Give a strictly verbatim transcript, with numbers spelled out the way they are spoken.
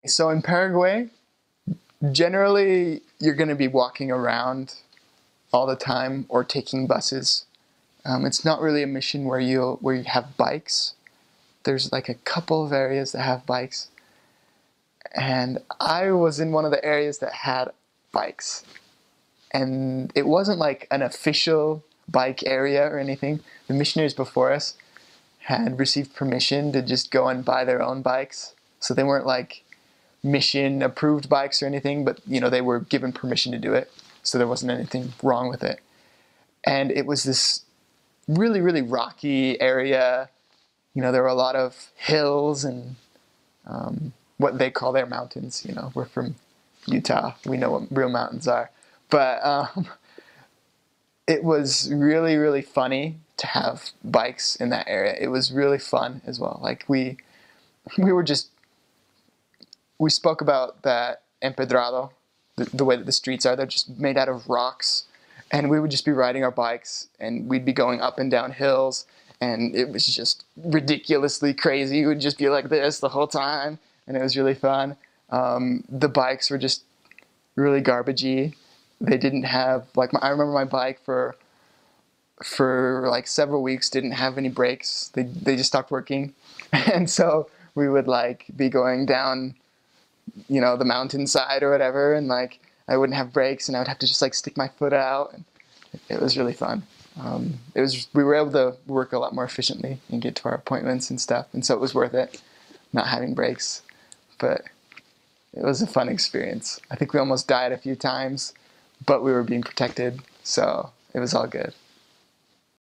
So in Paraguay, generally you're going to be walking around all the time or taking buses. Um, it's not really a mission where you where you have bikes. There's like a couple of areas that have bikes, and I was in one of the areas that had bikes, and it wasn't like an official bike area or anything. The missionaries before us had received permission to just go and buy their own bikes, so they weren't like mission approved bikes or anything, but you know, they were given permission to do it, so there wasn't anything wrong with it. And it was this really really rocky area. You know, there were a lot of hills and um, what they call their mountains. You know, we're from Utah, we know what real mountains are. But um, it was really really funny to have bikes in that area. It was really fun as well. Like we we were just we spoke about that empedrado, the, the way that the streets are. They're just made out of rocks. And we would just be riding our bikes, and we'd be going up and down hills, and it was just ridiculously crazy. We would just be like this the whole time, and it was really fun. Um, the bikes were just really garbagey. They didn't have, like, my, I remember my bike for for like several weeks didn't have any brakes. They they just stopped working. And so we would like be going down, you know, the mountainside or whatever, and like I wouldn't have brakes, and I would have to just like stick my foot out. And it was really fun. Um, it was we were able to work a lot more efficiently and get to our appointments and stuff, and so it was worth it not having brakes. But it was a fun experience. I think we almost died a few times, but we were being protected, so it was all good.